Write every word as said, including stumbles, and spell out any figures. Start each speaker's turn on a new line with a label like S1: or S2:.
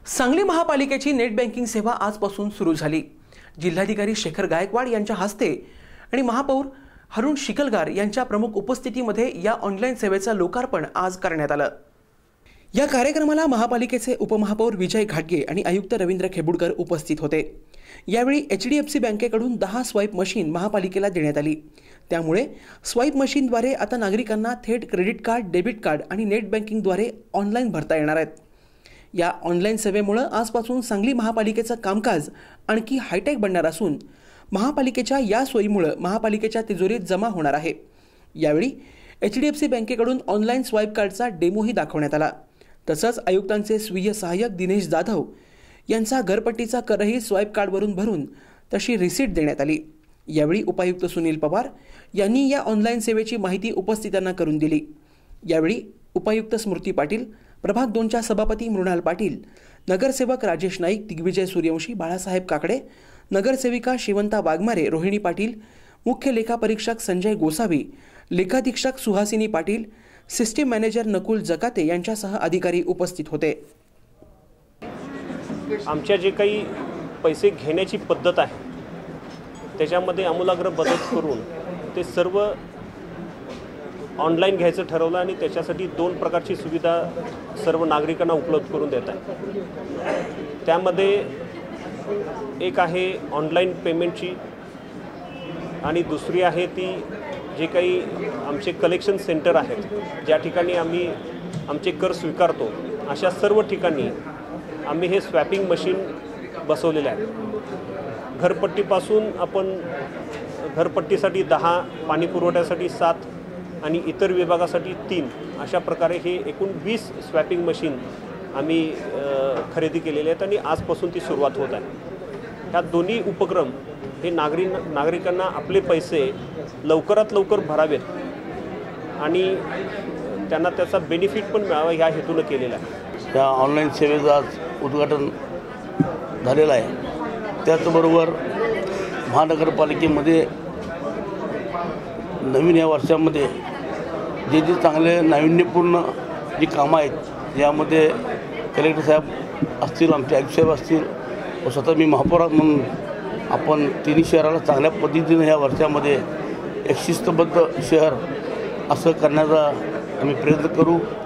S1: सांगली महापालिकेची net banking सेवा आजपासून सुरू झाली। जिल्हाधिकारी शेखर गायकवाड यांच्या हस्ते आणि महापौर हरुण शिकलगार यांच्या प्रमुख उपस्थितीमध्ये या ऑनलाईन सेवेचं लोकार्पण आज करण्यात आलं। या कार्यक्रमाला महापालिकेचे उपमहापौर विजय घाटगे आणि आयुक्त रवींद्र खेबुडकर उपस्थित होते। यावेळी एचडीएफसी बँकेकडून दहा स्वाईप मशीन महापालिकेला देण्यात आली। त्यामुळे स्वाईप मशीनद्वारे आता नागरिकांना थेट क्रेडिट कार्ड, डेबिट कार्ड आणि नेट बँकिंगद्वारे ऑनलाईन भरता येणार आहेत। या ऑनलाईन सेवेमुळे आजपासून सांगली महापालिकेचं कामकाज आणखी हायटेक बनणार असून महापालिकेच्या या सोयीमुळे महापालिकेच्या तिजोरीत जमा होणार आहे। यावेळी एचडीएफसी बँकेकडून ऑनलाईन स्वाईप कार्डचा डेमोही दाखवण्यात आला। तसंच आयुक्तांचे स्वीय सहाय्यक दिनेश जाधव यांचा घरपट्टीचा करही स्वाईप कार्डवरून भरून तशी रिसीट देण्यात आली। यावेळी उपायुक्त सुनील पवार यांनी या ऑनलाईन सेवेची माहिती उपस्थितांना करून दिली। यावेळी उपायुक्त स्मृती पाटील, प्रभाग दोनच्या सभापती मृणाल पाटील, नगरसेवक राजेश नाईक, दिग्विजय सूर्यवंशी, बाळासाहेब काकडे, नगरसेविका शिवंता वाघमारे, रोहिणी पाटील, मुख्य लेखापरीक्षक संजय गोसावी, लेखाधीक्षक सुहासिनी पाटील, सिस्टीम मॅनेजर नकुल जकाते यांच्यासह अधिकारी उपस्थित होते।
S2: आमच्या जे काही पैसे घेण्याची पद्धत आहे त्याच्यामध्ये आमूलाग्र बदल करून ते सर्व ऑनलाईन घ्यायचं ठरवलं आणि त्याच्यासाठी दोन प्रकारची सुविधा सर्व नागरिकांना उपलब्ध करून देत आहे। त्यामध्ये एक आहे ऑनलाईन पेमेंटची आणि दुसरी आहे ती जे काही आमचे कलेक्शन सेंटर आहेत, ज्या ठिकाणी आम्ही आमचे कर स्वीकारतो अशा सर्व ठिकाणी आम्ही हे स्वॅपिंग मशीन बसवलेले आहे। घरपट्टीपासून आपण घरपट्टीसाठी दहा, पाणी पुरवठ्यासाठी सात आणि इतर विभागासाठी तीन अशा प्रकारे हे एकूण वीस स्वॅपिंग मशीन आम्ही खरेदी केलेले आहेत आणि आजपासून ती सुरुवात होत आहे। ह्या दोन्ही उपक्रम हे नागरिक नागरिकांना आपले पैसे लवकरात लवकर भरावेत आणि त्यांना त्याचा बेनिफिट पण मिळावा ह्या हेतूनं केलेला आहे।
S3: या ऑनलाईन सेवेचं आज उद्घाटन झालेलं आहे। त्याचबरोबर महानगरपालिकेमध्ये नवीन या वर्षामध्ये जे जे चांगले नाविन्यपूर्ण जी कामं आहेत, यामध्ये कलेक्टर साहेब असतील, आमचे आयुक्त साहेब असतील व स्वतः मी महापौर म्हणून आपण तिन्ही शहराला चांगल्या पद्धतीने ह्या वर्षामध्ये एक शिस्तबद्ध शहर असं करण्याचा आम्ही प्रयत्न करू।